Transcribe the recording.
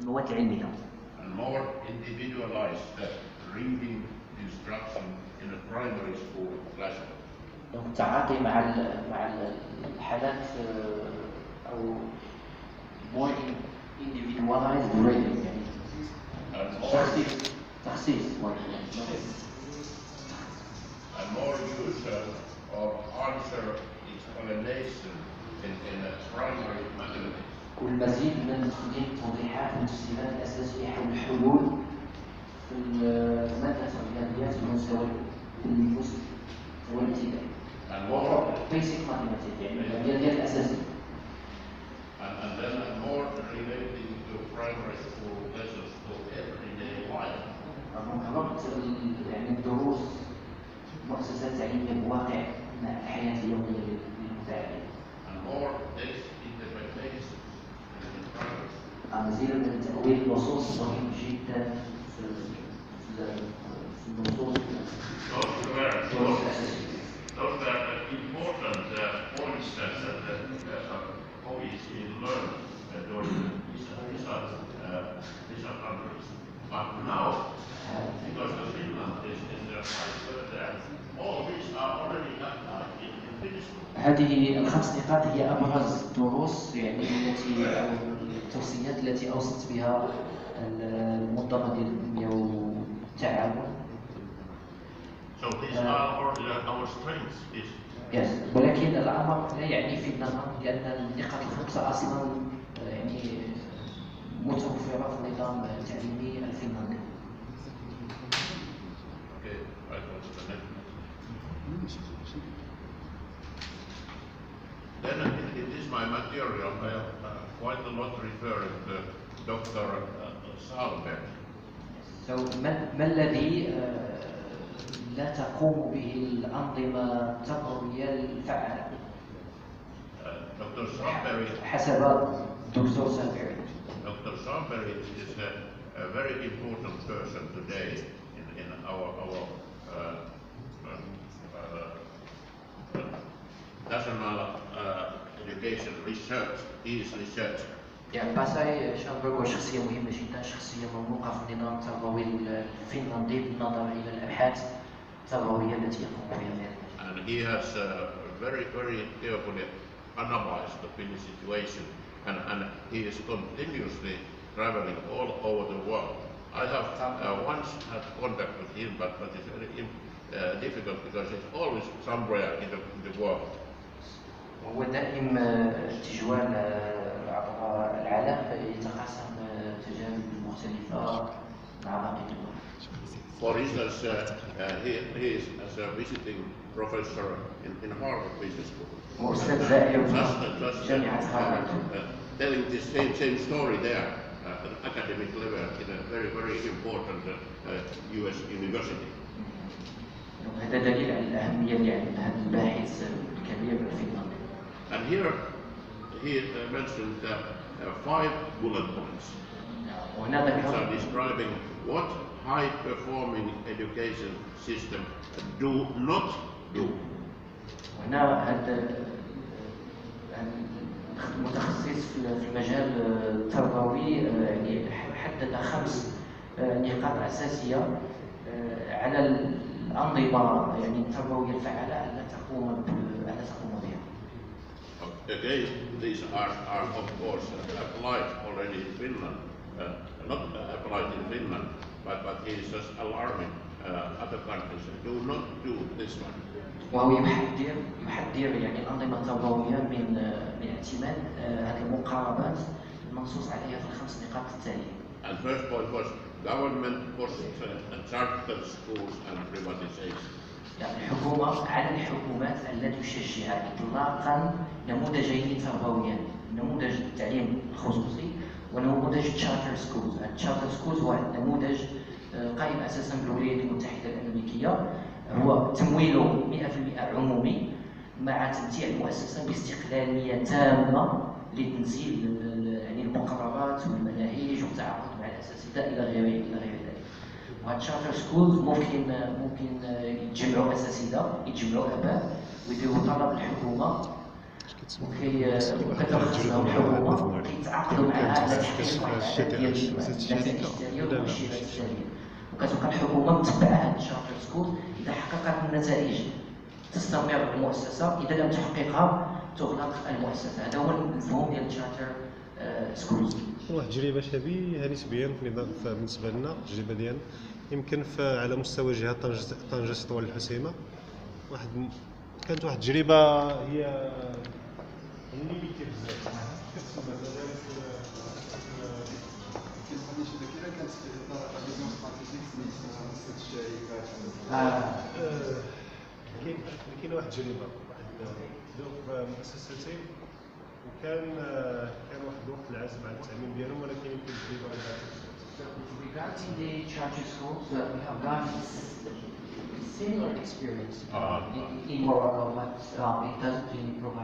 المواد العلمية. And more individualized reading instruction in a primary school classroom. دونك التعاطي مع الحالات أو more individualized reading يعني تخصيص and more use of answer explanation in a primary mathematics. والمزيد من تقديم التوضيحات والتسليمات الأساسية حول الحلول في مادة الرياضيات والمستوى الابتدائي. And more basic mathematics يعني الرياضيات الأساسية. And then more relating to primary school lessons to everyday life. ربط يعني الدروس مؤسسات تعليمية بواقع الحياة اليومية للمتعلم. And more text interpretations in primary school. مزيد من تأويل النصوص مهم جدا في النصوص. Those are important points that always learned during these countries. But now, because the Finland is in the high all these are already in Finnish. هذه الخمس نقاط هي أبرز الدروس يعني التي أو التوصيات التي أوصت بها المنظمة ديال الأمية والتعاون. So these are our strengths. Yes. ولكن الأمر لا يعني في النظام لأن النقاط الخمسة أصلا يعني متوفرة في النظام التعليمي الفنلندي. Okay, Then in this my material, I have quite a lot referring to Dr. Sahlberg. So ما الذي لا تقوم به الأنظمة التربوية الفعالة؟ Dr. Sahlberg حسب دكتور سالبري. Dr. Sahlberg is a very important person today in our national education research. He is research. يعني باساي شامبرغ هو شخصية مهمة جدا، شخصية مرموقة في النظام التربوي الفنلندي بالنظر إلى الأبحاث التربوية التي يقوم بها. And he has very carefully analyzed the Finnish situation, and he is continuously traveling all over the world. I have once had contact with him, but it's very difficult because he's always somewhere in the world. هو دائم تجوال عبر العالم يتقاسم تجارب مختلفة مع باقي الدول. For instance, he is as a visiting professor in Harvard Business School. وأستاذ زائر في جامعة هارفارد. Telling the same story there at an academic level in a very important US university. هذا دليل على الأهمية لهذا الباحث الكبير في فنلندا. And here he mentioned 5 bullet points. Which are describing what high-performing education system do not do. هنا هذا المتخصص في المجال التربوي يعني حدد 5 نقاط أساسية على الأنظمة يعني التربوية الفعالة ألا تقوم بها. Again, these are of course applied already in Finland, not applied in Finland, but he is just alarming other countries. Do not do this one. وهو يحذر يعني الأنظمة التربوية من اعتماد هذه المقاربات المنصوص عليها في ال5 نقاط التالية. And first point was government costs charter schools and privatization. يعني الحكومة على الحكومات التي تشجع إطلاقا نموذجين تربويين، نموذج التعليم الخصوصي ونموذج تشارتر سكولز. التشارتر سكولز هو نموذج قائم أساسا بالولايات المتحدة الأمريكية، هو تمويله 100% عمومي مع تمتيع المؤسسة باستقلالية تامة لتنزيل يعني المقررات والمناهج والتعاقد مع الأساتذة إلى غير ذلك. وهالتشارتر سكولز ممكن يتجمعوا أساتذة، يتجمعوا آباء ويديروا طلب الحكومة وكترخصهم الحكومه كيتعاقدوا معها على تحقيق واحد العدد ديال النتائج الاشتراكيه والمؤشرات السلبيه، وكتبقى الحكومه متبعه هاد الشارتر سكولز. اذا حققت النتائج تستمر المؤسسه، اذا لم تحققها تغلق المؤسسه. هذا هو المفهوم ديال الشارتر سكولز. واحد التجربه شبيهه نسبيا بالنسبه لنا، التجربه ديالنا يمكن على مستوى جهه طنجة سطوان الحسيمه. كانت واحد التجربه هي ليميتي بزاف. كاين واحد التجربه، بداو في مؤسستين، وكان واحد الوقت العازم على التعميم ديالهم، ولكن يمكن التجربه Regarding the charter schools, we have got similar experience in Morocco, but it doesn't really provide